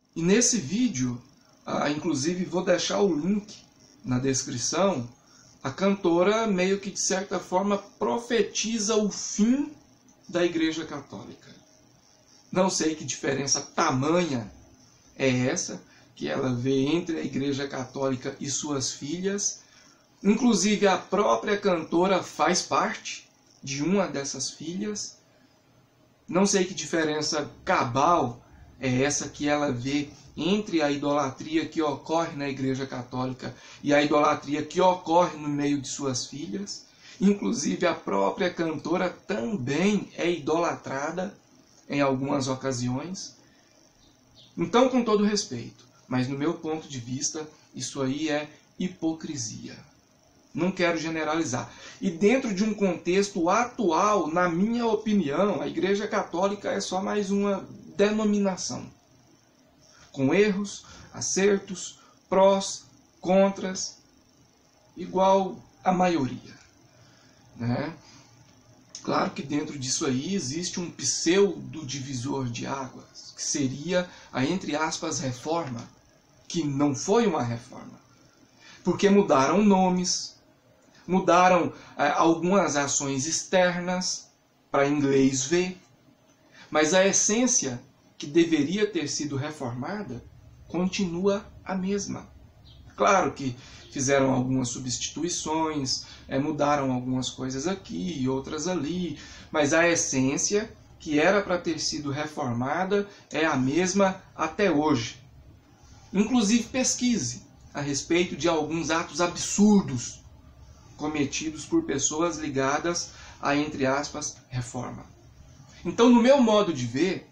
E nesse vídeo, inclusive vou deixar o link na descrição, a cantora meio que de certa forma profetiza o fim da Igreja Católica. Não sei que diferença tamanha é essa que ela vê entre a Igreja Católica e suas filhas. Inclusive a própria cantora faz parte de uma dessas filhas. Não sei que diferença cabal é essa que ela vê entre a idolatria que ocorre na Igreja Católica e a idolatria que ocorre no meio de suas filhas. Inclusive a própria cantora também é idolatrada em algumas ocasiões. Então, com todo respeito, mas no meu ponto de vista, isso aí é hipocrisia. Não quero generalizar. E dentro de um contexto atual, na minha opinião, a Igreja Católica é só mais uma denominação. Com erros, acertos, prós, contras, igual a maioria. Né? Claro que dentro disso aí existe um pseudo divisor de águas, que seria a, entre aspas, reforma, que não foi uma reforma. Porque mudaram nomes, mudaram algumas ações externas para inglês ver, mas a essência que deveria ter sido reformada continua a mesma. Claro que fizeram algumas substituições, mudaram algumas coisas aqui e outras ali, mas a essência que era para ter sido reformada é a mesma até hoje. Inclusive pesquise a respeito de alguns atos absurdos cometidos por pessoas ligadas a, entre aspas, reforma. Então, no meu modo de ver,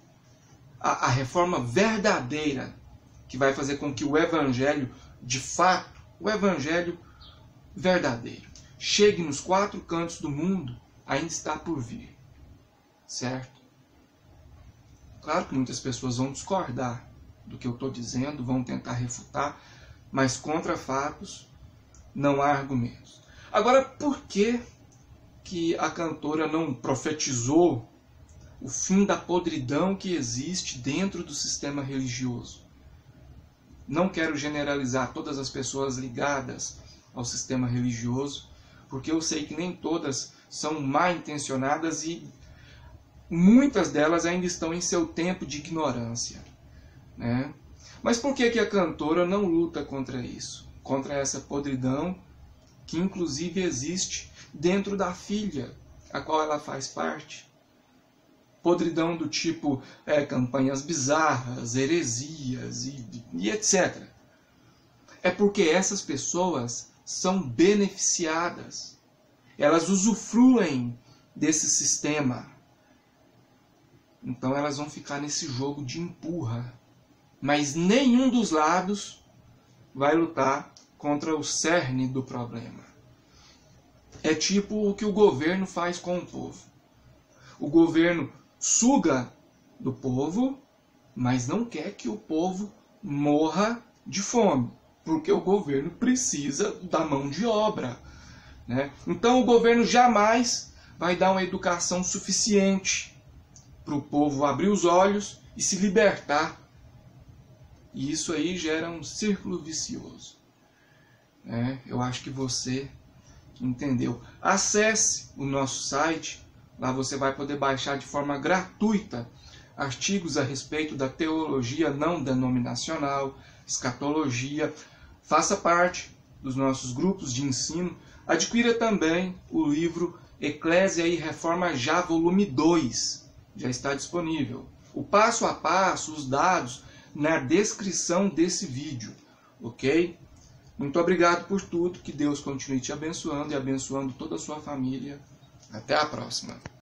a reforma verdadeira, que vai fazer com que o evangelho, de fato, o evangelho verdadeiro, chegue nos 4 cantos do mundo, ainda está por vir. Certo? Claro que muitas pessoas vão discordar do que eu estou dizendo, vão tentar refutar, mas contra fatos não há argumentos. Agora, por que a cantora não profetizou o fim da podridão que existe dentro do sistema religioso? Não quero generalizar todas as pessoas ligadas ao sistema religioso, porque eu sei que nem todas são mal intencionadas e muitas delas ainda estão em seu tempo de ignorância. Né? Mas por que a cantora não luta contra isso? Contra essa podridão que inclusive existe dentro da filha, a qual ela faz parte. Podridão do tipo campanhas bizarras, heresias e etc. É porque essas pessoas são beneficiadas. Elas usufruem desse sistema. Então elas vão ficar nesse jogo de empurra. Mas nenhum dos lados vai lutar contra o cerne do problema. É tipo o que o governo faz com o povo. O governo suga do povo, mas não quer que o povo morra de fome, porque o governo precisa da mão de obra. Né? Então o governo jamais vai dar uma educação suficiente para o povo abrir os olhos e se libertar. E isso aí gera um círculo vicioso. Eu acho que você entendeu. Acesse o nosso site, lá você vai poder baixar de forma gratuita artigos a respeito da teologia não denominacional, escatologia. Faça parte dos nossos grupos de ensino. Adquira também o livro Eclésia e Reforma Já, volume 2. Já está disponível. O passo a passo, os dados, na descrição desse vídeo. Ok? Muito obrigado por tudo. Que Deus continue te abençoando e abençoando toda a sua família. Até a próxima.